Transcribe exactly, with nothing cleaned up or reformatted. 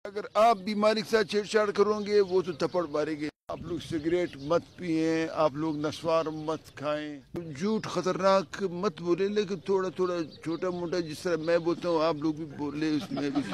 अगर आप बीमारी के साथ छेड़छाड़ करोगे वो तो थप्पड़ मारेंगे। आप लोग सिगरेट मत पिए, आप लोग नस्वार मत खाएं, झूठ खतरनाक मत बोले, लेकिन थोड़ा थोड़ा छोटा मोटा जिस तरह मैं बोलता हूँ आप लोग भी बोले उसमें भी